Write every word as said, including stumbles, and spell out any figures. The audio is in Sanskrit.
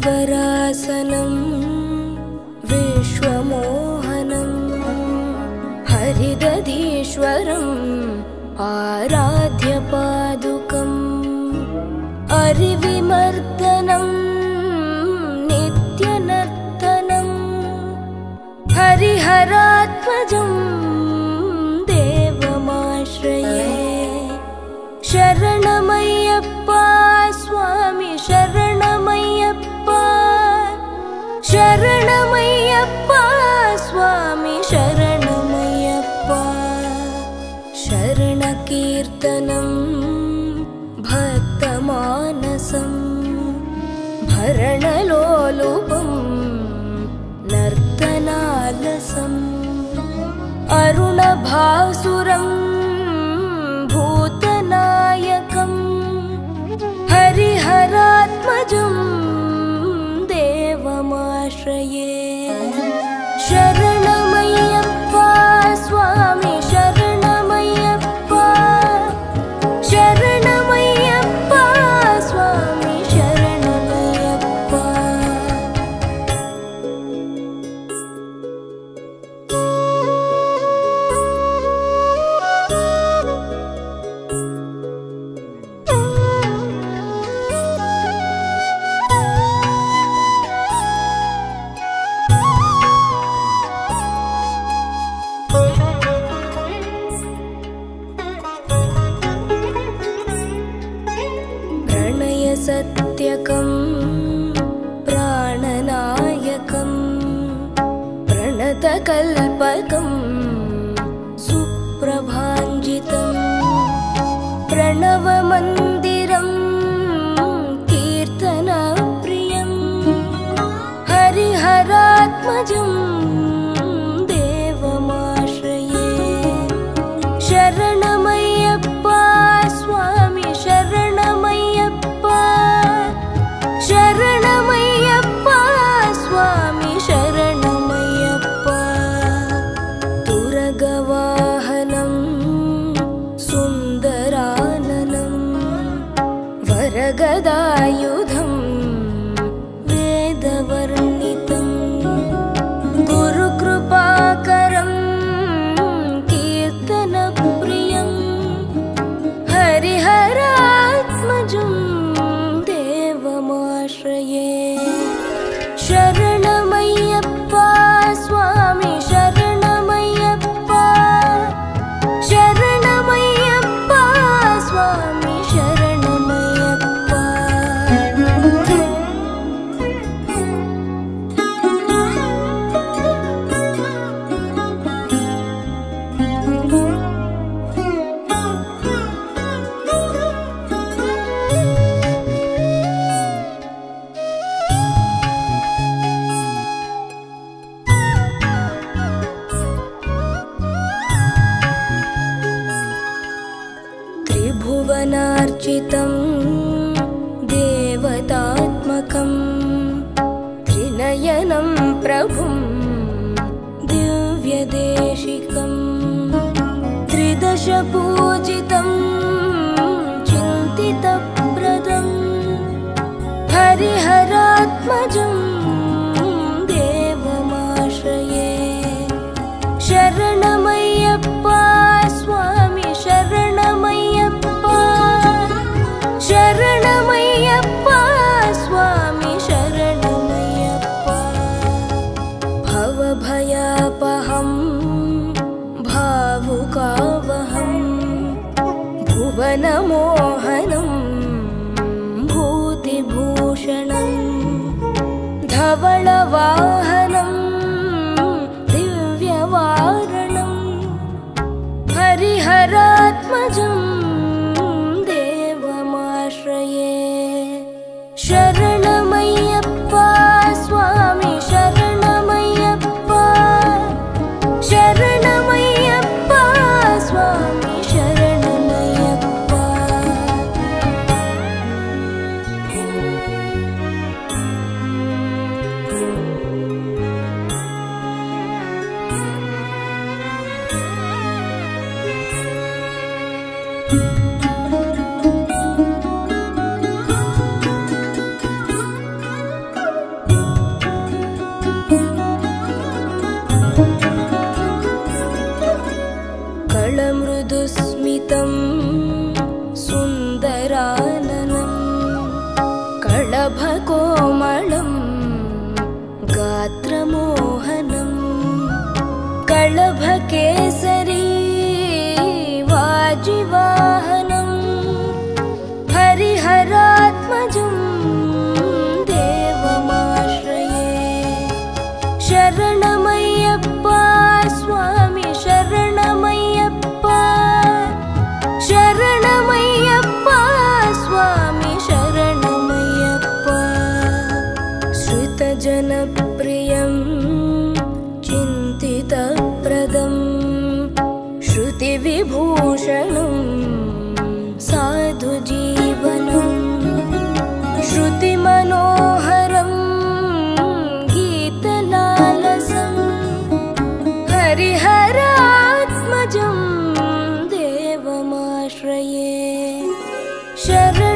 गिरिवरासनं विश्वमोहनं हरिदधीश्वरम् आराध्य पादुकम् अरिविमर्दनं नित्यनर्तनं हरिहरात्मजं देवमाश्रये। शरणमय्यप्पा स्वामी शरणमय्यप्पा शरणमय्यप्पा स्वामी शरणमय्यप्पा। शरणकीर्तनं भक्तमानसं भरणलोलुपं नर्तनालसम् अरुणभासुरं भूतनायकं हरिहरात्मजं देवमाश्रये। शरणमय्यप्पा स्वामी शरणमय्यप्पा शरणमय्यप्पा स्वामी शरणमय्यप्पा। सत्यकं प्राणनायकं प्रणतकल्पकं सुप्रभाञ्जितं प्रणवमन्दिरं कीर्तनप्रियं हरिहरात्मजं देवमाश्रये। शरणमय्यप्पा स्वामी शरणमय्यप्पा शरणमय्यप्पा स्वामी शरणमय्यप्पा। तुरगवाहनं सुन्दराननं वरगदायुधं वेदवर्णितं गुरुकृपाकरं कीर्तनप्रियं हरिहरात्मजं देवमाश्रये। शरणमय्यप्पा स्वामी शरणमय्यप्पा शरणमय्यप्पा स्वामी शरणमय्यप्पा। त्रिभुवनार्चितं देवतात्मकं त्रिनयनं प्रभुं दिव्यदेशिकं त्रिदशपूजितं चिन्तितप्रदं हरिहरात्मजं देवमाश्रये। शरणमय्यप्पा स्वामी शरणमय्यप्पा शरणमय्यप्पा स्वामी शरणमय्यप्पा। भवभयापहं भावुकावहं भुवनमोहनं भूतिभूषणं धवलवाहनं दिव्यवारणं हरिहरात्मजं देवमाश्रये। शरणमय्यप्पा स्वामी शरणमय्यप्पा शरणमय्यप्पा स्वामी शरणमय्यप्पा। कलभकोमलं गात्रमोहनं कलभकेसरी वाजिवाहनं हरिहरात्मजं देवमाश्रये शरणमय्यप्पा स्वामी शरणमय्यप्पा शरणमय्यप्पा स्वामी शरणमय्यप्पा श्रुतजनप्रियं चिन्तितप्रदं श्रुतिविभूषणं साधुजीवनं श्रुतिमनोहरं गीतलालसं हरिहरात्मजं देवमाश्रये शरण